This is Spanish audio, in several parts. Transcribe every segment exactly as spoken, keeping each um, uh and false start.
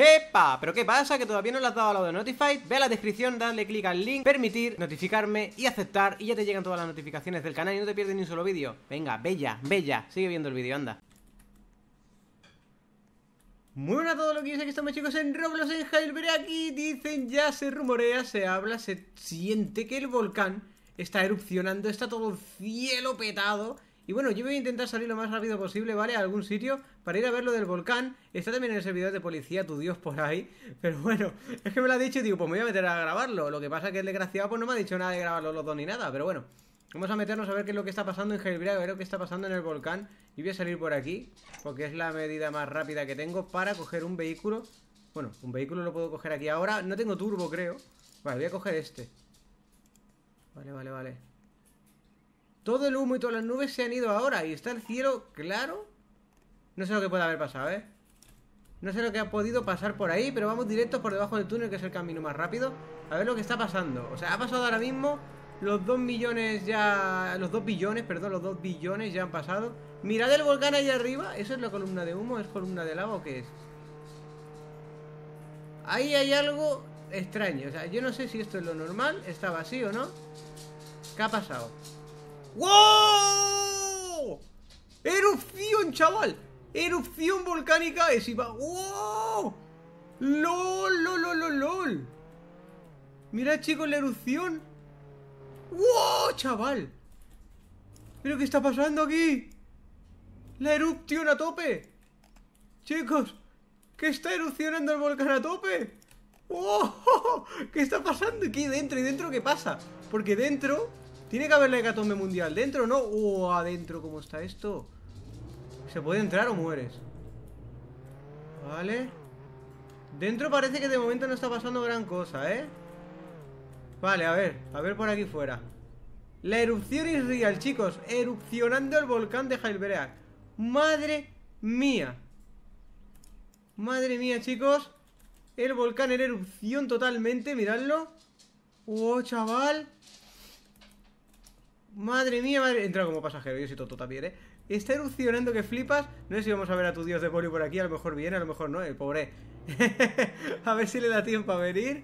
¡Epa! ¿Pero qué pasa? ¿Que todavía no le has dado a lo de Notified? Ve a la descripción, dale clic al link, permitir, notificarme y aceptar, y ya te llegan todas las notificaciones del canal y no te pierdes ni un solo vídeo. Venga, bella, bella, sigue viendo el vídeo, anda. Muy buenas a todos los que aquí estamos, chicos, en Roblox, en Jailbreak. Aquí dicen, ya se rumorea, se habla, se siente que el volcán está erupcionando, está todo el cielo petado. Y bueno, yo voy a intentar salir lo más rápido posible, ¿vale? A algún sitio para ir a ver lo del volcán. Está también en el servidor de policía, tu Dios, por ahí. Pero bueno, es que me lo ha dicho y digo, pues me voy a meter a grabarlo. Lo que pasa es que el desgraciado pues no me ha dicho nada de grabarlo los dos ni nada. Pero bueno, vamos a meternos a ver qué es lo que está pasando en Jailbreak, a ver lo que está pasando en el volcán. Y voy a salir por aquí, porque es la medida más rápida que tengo para coger un vehículo. Bueno, un vehículo lo puedo coger aquí ahora. No tengo turbo, creo. Vale, voy a coger este. Vale, vale, vale. Todo el humo y todas las nubes se han ido ahora y está el cielo claro. No sé lo que puede haber pasado, ¿eh? No sé lo que ha podido pasar por ahí, pero vamos directos por debajo del túnel, que es el camino más rápido. A ver lo que está pasando. O sea, ha pasado ahora mismo. Los dos millones ya... Los dos billones, perdón, los dos billones ya han pasado. Mirad el volcán ahí arriba. ¿Eso es la columna de humo? ¿Es columna de lava o qué es? Ahí hay algo extraño. O sea, yo no sé si esto es lo normal. ¿Está vacío o no? ¿Qué ha pasado? ¡Wow! ¡Erupción, chaval! ¡Erupción volcánica! Es iba... ¡Wow! ¡Lol, lol, lol, lol, lol! Mirad, chicos, la erupción. ¡Wow, chaval! ¿Pero qué está pasando aquí? ¡La erupción a tope! Chicos, ¿qué está erupcionando el volcán a tope? ¡Wow! ¿Qué está pasando aquí dentro? ¿Y dentro qué pasa? Porque dentro... Tiene que haber la hecatombe mundial. ¿Dentro no? ¡Oh! Adentro, ¿cómo está esto? ¿Se puede entrar o mueres? Vale. Dentro parece que de momento no está pasando gran cosa, ¿eh? Vale, a ver. A ver por aquí fuera. La erupción es real, chicos. Erupcionando el volcán de Jailbreak. ¡Madre mía! Madre mía, chicos. El volcán en erupción totalmente. Miradlo. ¡Oh, chaval! Madre mía, madre... Entra como pasajero, yo soy tonto también, ¿eh? Está erupcionando que flipas. No sé si vamos a ver a tu dios de poli por aquí. A lo mejor viene, a lo mejor no, el pobre. A ver si le da tiempo a venir.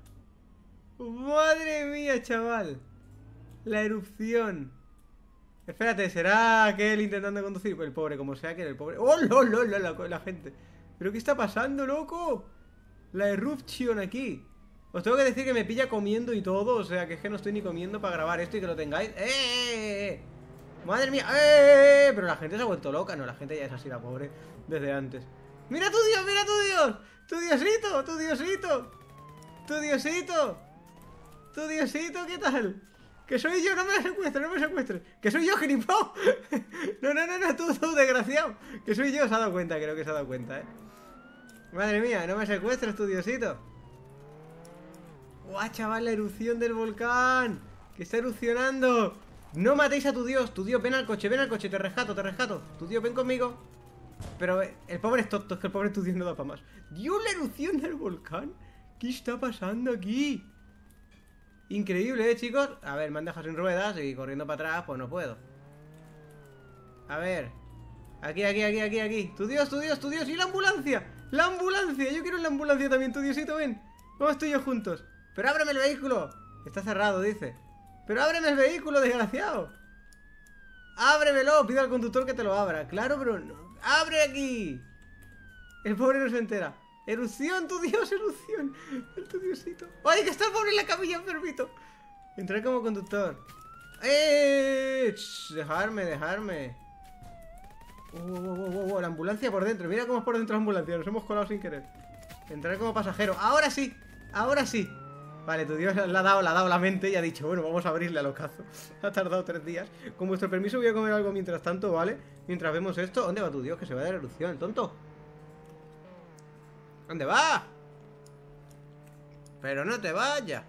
Madre mía, chaval. La erupción. Espérate, ¿será aquel intentando conducir? El pobre, como sea que el pobre... ¡Oh, lol, lol, lol! La, la gente. ¿Pero qué está pasando, loco? La erupción aquí. Os tengo que decir que me pilla comiendo y todo. O sea, que es que no estoy ni comiendo para grabar esto y que lo tengáis. ¡Eh, eh, eh! ¡Madre mía! ¡Eh! Pero la gente se ha vuelto loca. No, la gente ya es así, la pobre, desde antes. ¡Mira tu dios! ¡Mira tu dios! ¡Tu diosito! ¡Tu diosito! ¡Tu diosito! ¡Tu diosito! ¿Qué tal? ¡Que soy yo! ¡No me secuestres! ¡No me secuestres! ¡Que soy yo, gilipó! No, no, no, no, tú, tú, desgraciado. Que soy yo, se ha dado cuenta, creo que se ha dado cuenta, ¿eh? Madre mía, no me secuestres, tu diosito. ¡Guau, chaval! La erupción del volcán. Que está erupcionando. No matéis a tu dios. Tu dios, ven al coche, ven al coche. Te rescato, te rescato. Tu dios, ven conmigo. Pero el pobre es tonto. Es que el pobre tu dios no da para más. ¡Dios, la erupción del volcán! ¿Qué está pasando aquí? Increíble, ¿eh, chicos? A ver, me han dejado sin ruedas y corriendo para atrás, pues no puedo. A ver. Aquí, aquí, aquí, aquí, aquí. Tu dios, tu dios, tu dios. ¡Y la ambulancia! ¡La ambulancia! Yo quiero la ambulancia también, tu diosito, ven. Vamos tú y yo juntos. ¡Pero ábreme el vehículo! Está cerrado, dice. ¡Pero ábreme el vehículo, desgraciado! ¡Ábremelo! Pido al conductor que te lo abra. Claro, pero no. ¡Abre aquí! El pobre no se entera. ¡Erupción, tu dios, erupción! El tu diosito. ¡Ay, que está el pobre en la camilla, enfermito! Entré como conductor. ¡Eh! Shh, dejarme, dejarme. Oh, oh, oh, oh, la ambulancia por dentro. Mira cómo es por dentro la ambulancia. Nos hemos colado sin querer. Entraré como pasajero. ¡Ahora sí! ¡Ahora sí! Vale, tu dios le ha dado, le ha dado la mente y ha dicho, bueno, vamos a abrirle al ocaso. Ha tardado tres días. Con vuestro permiso voy a comer algo mientras tanto, ¿vale? Mientras vemos esto. ¿Dónde va tu dios? Que se va de la erupción, el tonto. ¿Dónde va? Pero no te vayas.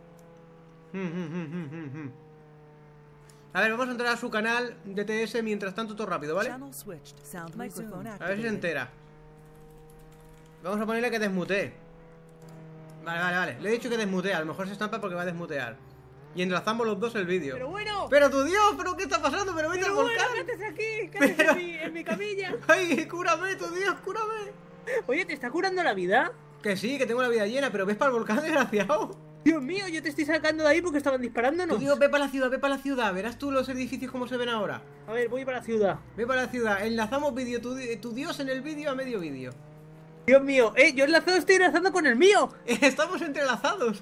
A ver, vamos a entrar a su canal de T S mientras tanto, todo rápido, ¿vale? A ver si se entera. Vamos a ponerle que desmutee. Vale, vale, vale. Le he dicho que desmutee. A lo mejor se estampa porque va a desmutear. Y enlazamos los dos el vídeo. Pero bueno. Pero tu dios, ¿pero qué está pasando? Pero vete al volcán. Bueno, quédate aquí, quédate Pero... en, mi, en mi camilla. Ay, cúrame, tu dios, cúrame. Oye, ¿te está curando la vida? Que sí, que tengo la vida llena, pero ves para el volcán, desgraciado. Dios mío, yo te estoy sacando de ahí porque estaban Tú disparándonos. digo, ve para la ciudad, ve para la ciudad. Verás tú los edificios como se ven ahora. A ver, voy para la ciudad. Ve para la ciudad. Enlazamos vídeo, tu, tu dios en el vídeo a medio vídeo. Dios mío, eh, yo enlazado estoy enlazando con el mío. Estamos entrelazados.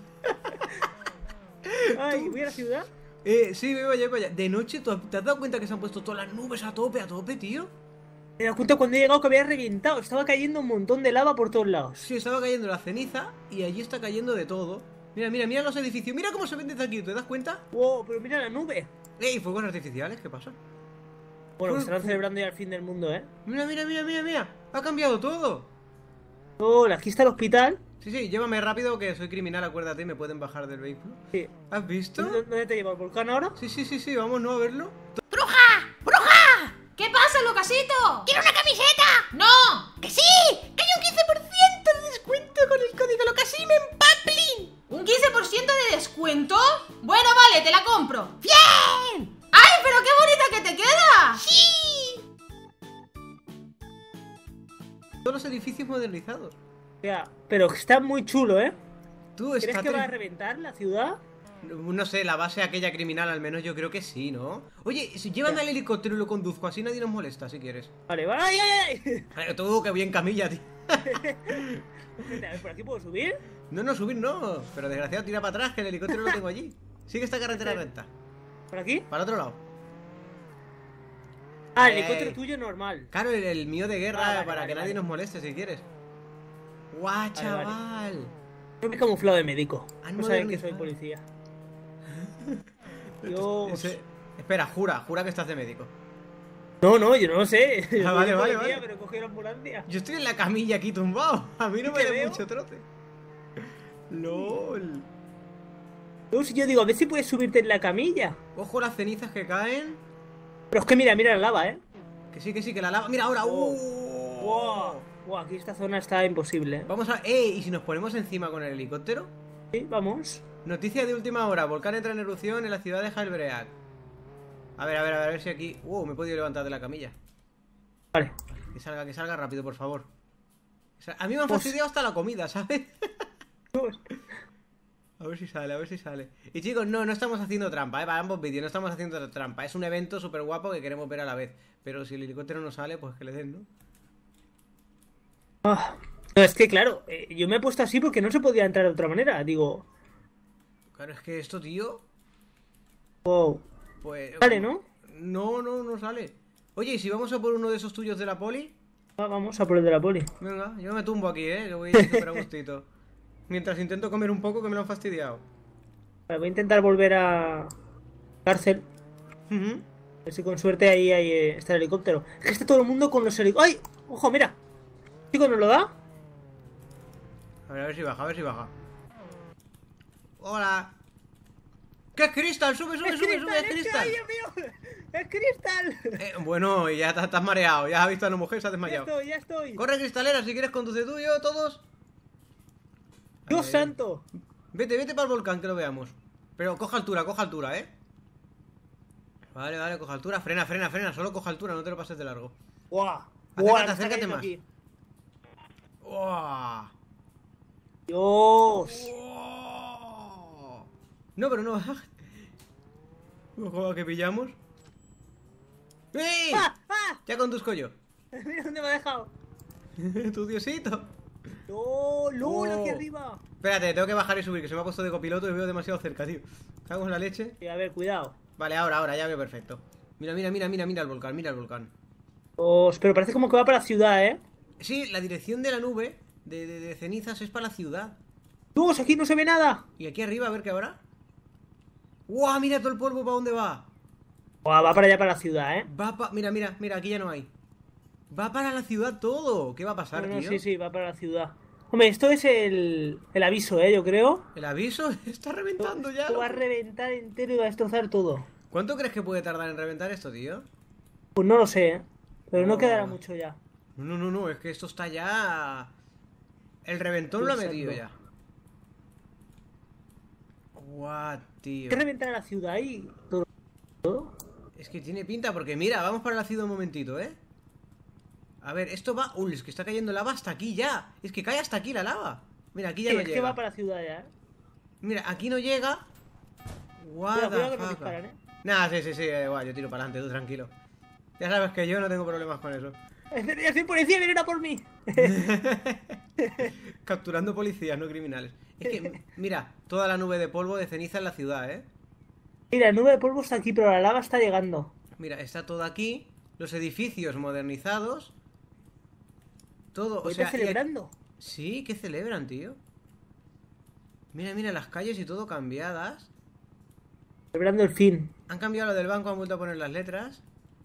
Ay, voy a la ciudad. Eh, sí, ve vaya, vaya. De noche, ¿tú ¿te has dado cuenta que se han puesto todas las nubes a tope, a tope, tío? Me he dado cuenta cuando he llegado que había reventado. Estaba cayendo un montón de lava por todos lados. Sí, estaba cayendo la ceniza y allí está cayendo de todo. Mira, mira, mira los edificios. Mira cómo se ven desde aquí, ¿te das cuenta? Wow, pero mira la nube. ¡Ey, fuegos artificiales! ¿Qué pasa? Bueno, Fu- estarán fu- celebrando ya el fin del mundo, ¿eh? Mira, mira, mira, mira, mira. Ha cambiado todo. Oh, aquí está el hospital. Sí, sí, llévame rápido que soy criminal, acuérdate, me pueden bajar del vehículo. Sí. ¿Has visto? ¿Dónde dónde te lleva el volcán ahora? Sí, sí, sí, sí, vamos, ¿no? A verlo. ¿Qué pasa, Locasito? ¡Quiero una camiseta! ¡No! ¡Que sí! ¡Que hay un quince por ciento de descuento con el código Locasime en Paplin! ¿Un quince por ciento de descuento? Bueno, vale, te la compro. ¡Bien! ¡Ay, pero qué bonita que te queda! ¡Sí! Todos los edificios modernizados. O sea, pero está muy chulo, ¿eh? Tú ¿Crees estás... que va a reventar la ciudad? No sé, la base aquella criminal al menos yo creo que sí, ¿no? Oye, si llévame al helicóptero y lo conduzco, así nadie nos molesta, si quieres. Vale, vale. ¡Ay, ay, ay! Ay, tú, que bien camilla, tío. A ver, ¿por aquí puedo subir? No, no, subir no. Pero desgraciado, tira para atrás, que el helicóptero lo tengo allí. Sigue esta carretera recta. ¿Por aquí? Para el otro lado. Ah, el Eh. helicóptero tuyo normal. Claro, el, el mío de guerra, Ah, vale, para vale, que nadie vale. nos moleste, si quieres. Guau, Vale, chaval. vale. Yo me he camuflado de médico. Han No saben que soy modernizado. policía. Dios. Ese- Espera, jura, jura que estás de médico. No, no, yo no lo sé. Yo Ah, vale, soy vale, policía, vale. pero cogí la ambulancia. Yo estoy en la camilla aquí tumbado. A mí no me ¿Te da veo? mucho trote. LOL. No, si yo digo, a ver si puedes subirte en la camilla. Ojo las cenizas que caen. Pero es que mira, mira la lava, ¿eh? Que sí, que sí, que la lava. Mira ahora. Oh. ¡Uh! Wow. Wow, aquí esta zona está imposible. ¿eh? Vamos a. ¡Eh! ¿Y si nos ponemos encima con el helicóptero? Sí, vamos. Noticia de última hora. Volcán entra en erupción en la ciudad de Heilbreak. A ver, a ver, a ver, a ver si aquí. ¡Uh! Me he podido levantar de la camilla. Vale. Que salga, que salga rápido, por favor. O sea, a mí me han Pues- fastidiado hasta la comida, ¿sabes? A ver si sale, a ver si sale. Y chicos, no, no estamos haciendo trampa, ¿eh? Para ambos vídeos, no estamos haciendo trampa. Es un evento súper guapo que queremos ver a la vez. Pero si el helicóptero no sale, pues que le den, ¿no? Ah, no, es que claro, eh, yo me he puesto así porque no se podía entrar de otra manera. Digo, Claro, es que esto, tío. wow. Pues. Vale, ¿no? No, no, no sale. Oye, ¿y si vamos a por uno de esos tuyos de la poli? Ah, vamos a por el de la poli. Venga, yo me tumbo aquí, ¿eh? Yo voy súper a gustito. Mientras intento comer un poco que me lo han fastidiado. Vale, voy a intentar volver a cárcel. Ujú. A ver si con suerte ahí, ahí eh, está el helicóptero. Es que está todo el mundo con los helicópteros. ¡Ay! ¡Ojo, mira! Chico, ¿nos lo da? A ver, a ver si baja, a ver si baja. Hola. ¿Qué es Crystal? Sube, sube, sube, sube, es ¡Es Crystal. ¡Ay, Dios mío! ¡Es Cristal! Eh, bueno, ya te, te has mareado, ya has visto a la mujer, se ha Ya desmayado. estoy, ya estoy. Corre, Cristalera, si quieres conduce tú y yo, todos. ¡Dios Ahí, ahí. santo! Vete, vete para el volcán, que lo veamos. Pero coja altura, coja altura, ¿eh? Vale, vale, coja altura. Frena, frena, frena, solo coja altura, no te lo pases de largo. ¡Guau! Acércate, ¡Guau! me está acércate cayendo más. aquí. ¡Uah! ¡Dios! ¡Uah! No, pero no baja. Ojo, a que pillamos. ¡Eh! ¡Ah! ¡Ah! Ya conduzco yo. Mira dónde me ha dejado. Tu diosito. ¡No! ¡Lol! Oh. Aquí arriba. Espérate, tengo que bajar y subir, que se me ha puesto de copiloto y veo demasiado cerca, tío. Cago en la leche. Sí, a ver, cuidado. Vale, ahora, ahora, ya veo perfecto. Mira, mira, mira, mira, mira el volcán, mira el volcán. Dios, pero parece como que va para la ciudad, ¿eh? Sí, la dirección de la nube de, de- de cenizas es para la ciudad. ¡Dios! Aquí no se ve nada. Y aquí arriba, a ver qué habrá. ¡Guau! Mira todo el polvo para dónde va. Buah, va para allá, para la ciudad, ¿eh? Va pa... Mira, mira, mira, aquí ya no hay. Va para la ciudad todo. ¿Qué va a pasar, No, no, tío? sí, sí, va para la ciudad. Hombre, esto es el, el aviso, ¿eh? Yo creo. El aviso está reventando ya. Esto va a loco. reventar entero y va a destrozar todo. ¿Cuánto crees que puede tardar en reventar esto, tío? Pues no lo sé, ¿eh? Pero no Oh. quedará mucho ya. No, no, no, no, es que esto está ya... El reventón lo ha metido ya. Guau, tío. Hay que reventar a la ciudad ahí. Todo. todo. Es que tiene pinta porque mira, vamos para la ciudad un momentito, ¿eh? A ver, esto va... Uy, es que está cayendo lava hasta aquí ya. Es que cae hasta aquí la lava. Mira, aquí ya Sí, no es llega. que va para la ciudad ya, ¿eh? Mira, aquí no llega. What Cuidado, cuidado the que nos fuck. disparan, ¿eh? Nah, sí, sí, sí, eh, guay, yo tiro para adelante, tú tranquilo. Ya sabes que yo no tengo problemas con eso. ¡Estoy policía, vienen a por mí! Capturando policías, no criminales. Es que, mira, toda la nube de polvo de ceniza en la ciudad, ¿eh? Mira, la nube de polvo está aquí, pero la lava está llegando. Mira, está todo aquí. Los edificios modernizados. Todo, o ¿Qué sea... está y- celebrando? Sí, ¿qué celebran, tío? Mira, mira, las calles y todo cambiadas. Celebrando el fin. Han cambiado lo del banco, han vuelto a poner las letras.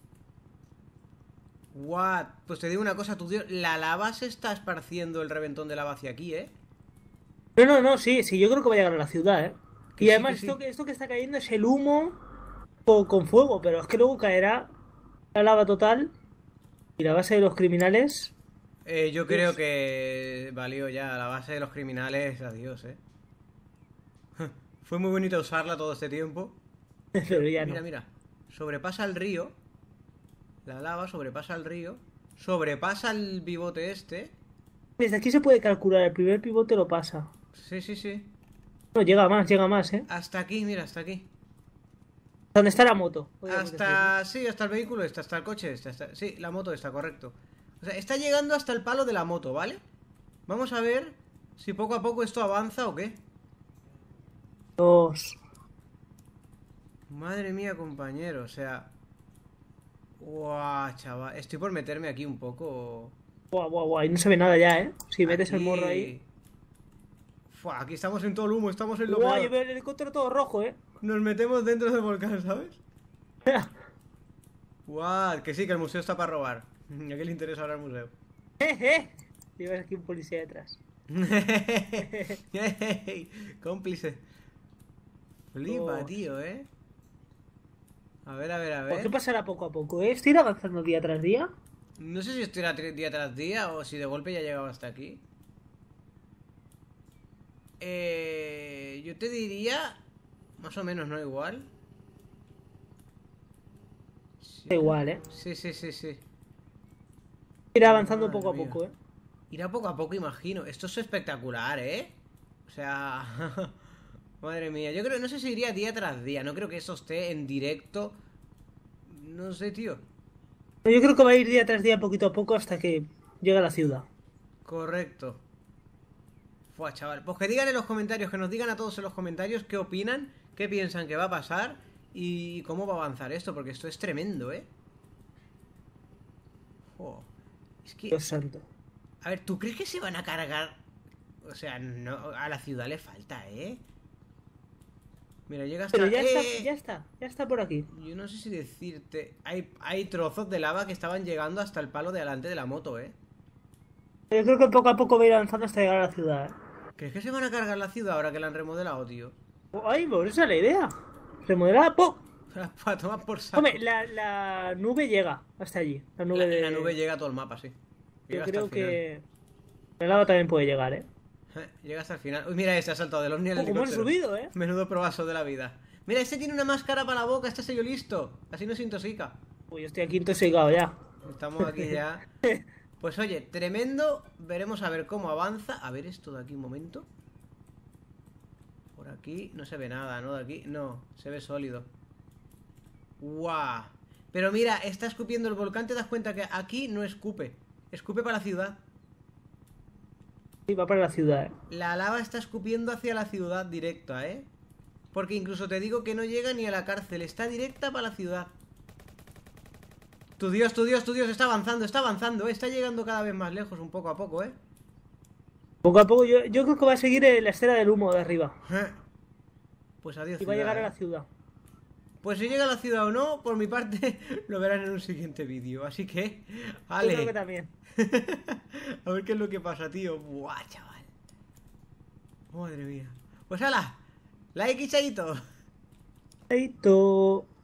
What? Pues te digo una cosa, tu Dios, la lava se está esparciendo el reventón de lava hacia aquí, ¿eh? No, no, no, sí, sí, yo creo que va a llegar a la ciudad, ¿eh? Que Y sí, además que sí. esto, que, esto que está cayendo es el humo con, con fuego, pero es que luego caerá la lava total y la base de los criminales. Eh, yo creo que valió ya la base de los criminales, adiós, ¿eh? Fue muy bonito usarla todo este tiempo. Pero ya Mira, no. mira, sobrepasa el río. La lava sobrepasa el río. Sobrepasa el pivote este. Desde aquí se puede calcular, el primer pivote lo pasa. Sí, sí, sí. No, llega más, llega más, ¿eh? Hasta aquí, mira, hasta aquí. ¿Dónde está la moto? podríamos Hasta... Sí, hasta el vehículo este, hasta el coche este. Hasta... Sí, la moto está, correcto. O sea, está llegando hasta el palo de la moto, ¿vale? Vamos a ver si poco a poco esto avanza o qué. decir. Dos. Madre mía, compañero, o sea... Guau, chaval. Estoy por meterme aquí un poco... Buah, buah, buah, y no se ve nada ya, ¿eh? Si metes el Aquí- morro ahí. Fua, aquí estamos en todo el humo, estamos en lo Buah, peor. yo veo el helicóptero todo rojo, ¿eh? Nos metemos dentro del volcán, ¿sabes? Guau, que sí, que el museo está para robar. ¿A qué le interesa ahora el museo? Jeje. Llevas aquí un policía detrás. Cómplice. Flipa, Oh. tío, ¿eh? A ver, a ver, a ¿Por qué ver. pasará poco a poco, eh? ¿Estoy ir avanzando día tras día? No sé si estoy a tri- día tras día o si de golpe ya he llegado hasta aquí. Eh, yo te diría... Más o menos, ¿no? Igual. Sí. Da igual, ¿eh? Sí, sí, sí, sí. Ir avanzando Madre poco a mía. poco, ¿eh? Irá poco a poco, imagino. Esto es espectacular, ¿eh? O sea... Madre mía. Yo creo, no sé si iría día tras día. No creo que eso esté en directo. No sé, tío. Yo creo que va a ir día tras día, poquito a poco, hasta que llegue a la ciudad. Correcto. Fua, chaval. Pues que digan en los comentarios, que nos digan a todos en los comentarios qué opinan, qué piensan que va a pasar y cómo va a avanzar esto, porque esto es tremendo, ¿eh? Jo. Es que... Dios santo. A ver, ¿tú crees que se van a cargar? O sea, no, a la ciudad le falta, ¿eh? Mira, llega hasta... Pero ya ¡Eh! está, ya está, ya está por aquí. Yo no sé si decirte... Hay, hay trozos de lava que estaban llegando hasta el palo de delante de la moto, ¿eh? Yo creo que poco a poco va a ir avanzando hasta llegar a la ciudad, ¿eh? ¿Crees que se van a cargar la ciudad ahora que la han remodelado, tío? Ay, pues esa es la idea. Remodelar, ¡pum! Para tomar por saco. Hombre, la, la nube llega hasta allí. La nube La, de... la nube llega a todo el mapa, sí. Yo Llega hasta creo el final. que... El lava también puede llegar, ¿eh? Eh, Llega hasta el final. Uy, mira, este ha saltado del ovni al Oh, ¿cómo han helicóptero. subido, eh? Menudo probazo de la vida. Mira, este tiene una máscara para la boca, este sello listo. Así no se intoxica. Uy, yo estoy aquí intoxicado ya. Estamos aquí ya. Pues oye, tremendo. Veremos a ver cómo avanza. A ver esto de aquí un momento. Por aquí no se ve nada, ¿no? De aquí, no, se ve sólido. ¡Guau! Pero mira, está escupiendo el volcán. ¿Te das cuenta que aquí no escupe? Escupe para la ciudad. Sí, va para la ciudad, ¿eh? La lava está escupiendo hacia la ciudad directa, ¿eh? Porque incluso te digo que no llega ni a la cárcel. Está directa para la ciudad. Tu Dios, tu Dios, tu Dios, está avanzando, está avanzando, ¿eh? Está llegando cada vez más lejos, un poco a poco, ¿eh? Poco a poco, yo, yo creo que va a seguir eh, la estela del humo de arriba. Pues adiós, Y va a llegar a ciudad, la ¿eh? ciudad. Pues si llega a la ciudad o no, por mi parte, lo verán en un siguiente vídeo. Así que, Yo ale. creo que también. A ver qué es lo que pasa, tío. Buah, chaval. Madre mía. Pues ala, like y chaito. Chaito.